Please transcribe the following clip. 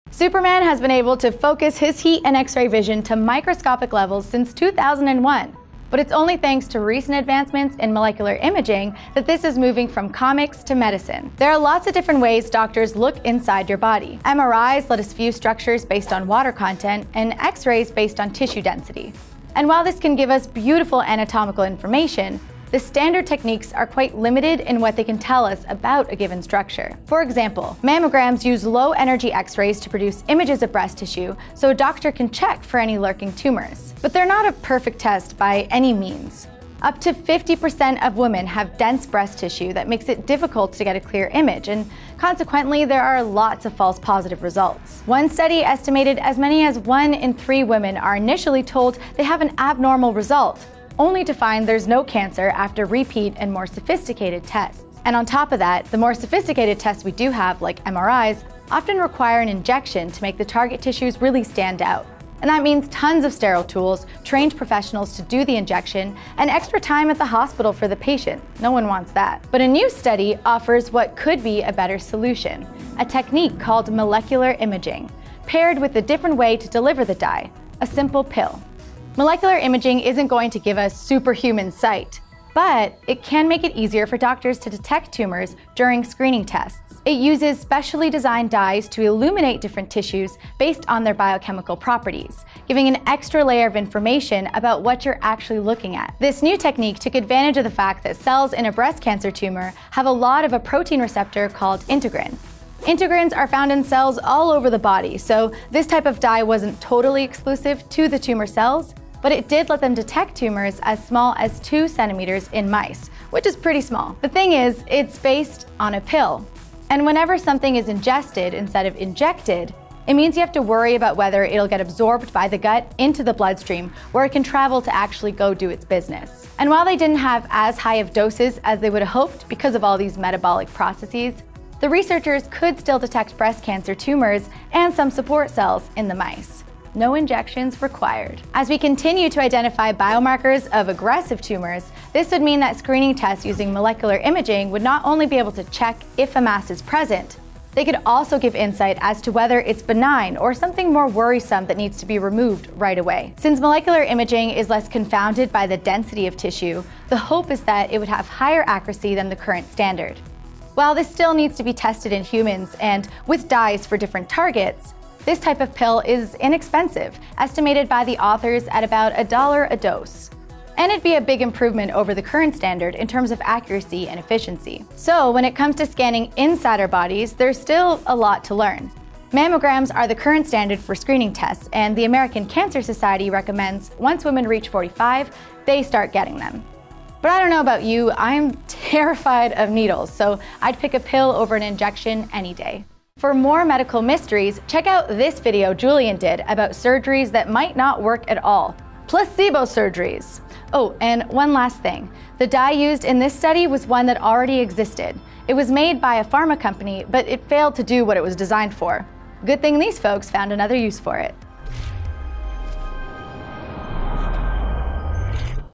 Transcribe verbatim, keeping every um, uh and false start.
Superman has been able to focus his heat and X-ray vision to microscopic levels since two thousand one. But it's only thanks to recent advancements in molecular imaging that this is moving from comics to medicine. There are lots of different ways doctors look inside your body. M R Is let us view structures based on water content, and X-rays based on tissue density. And while this can give us beautiful anatomical information, the standard techniques are quite limited in what they can tell us about a given structure. For example, mammograms use low-energy X-rays to produce images of breast tissue so a doctor can check for any lurking tumors. But they're not a perfect test by any means. Up to fifty percent of women have dense breast tissue that makes it difficult to get a clear image, and consequently, there are lots of false positive results. One study estimated as many as one in three women are initially told they have an abnormal result, only to find there's no cancer after repeat and more sophisticated tests. And on top of that, the more sophisticated tests we do have, like M R Is, often require an injection to make the target tissues really stand out. And that means tons of sterile tools, trained professionals to do the injection, and extra time at the hospital for the patient. No one wants that. But a new study offers what could be a better solution, a technique called molecular imaging, paired with a different way to deliver the dye, a simple pill. Molecular imaging isn't going to give us superhuman sight, but it can make it easier for doctors to detect tumors during screening tests. It uses specially designed dyes to illuminate different tissues based on their biochemical properties, giving an extra layer of information about what you're actually looking at. This new technique took advantage of the fact that cells in a breast cancer tumor have a lot of a protein receptor called integrin. Integrins are found in cells all over the body, so this type of dye wasn't totally exclusive to the tumor cells, but it did let them detect tumors as small as two centimeters in mice, which is pretty small. The thing is, it's based on a pill. And whenever something is ingested instead of injected, it means you have to worry about whether it'll get absorbed by the gut into the bloodstream, where it can travel to actually go do its business. And while they didn't have as high of doses as they would have hoped because of all these metabolic processes, the researchers could still detect breast cancer tumors and some support cells in the mice. No injections required. As we continue to identify biomarkers of aggressive tumors, this would mean that screening tests using molecular imaging would not only be able to check if a mass is present, they could also give insight as to whether it's benign or something more worrisome that needs to be removed right away. Since molecular imaging is less confounded by the density of tissue, the hope is that it would have higher accuracy than the current standard. While this still needs to be tested in humans and with dyes for different targets, this type of pill is inexpensive, estimated by the authors at about a dollar a dose. And it'd be a big improvement over the current standard in terms of accuracy and efficiency. So when it comes to scanning inside our bodies, there's still a lot to learn. Mammograms are the current standard for screening tests, and the American Cancer Society recommends once women reach forty-five, they start getting them. But I don't know about you, I'm terrified of needles, so I'd pick a pill over an injection any day. For more medical mysteries, check out this video Julian did about surgeries that might not work at all. Placebo surgeries. Oh, and one last thing. The dye used in this study was one that already existed. It was made by a pharma company, but it failed to do what it was designed for. Good thing these folks found another use for it.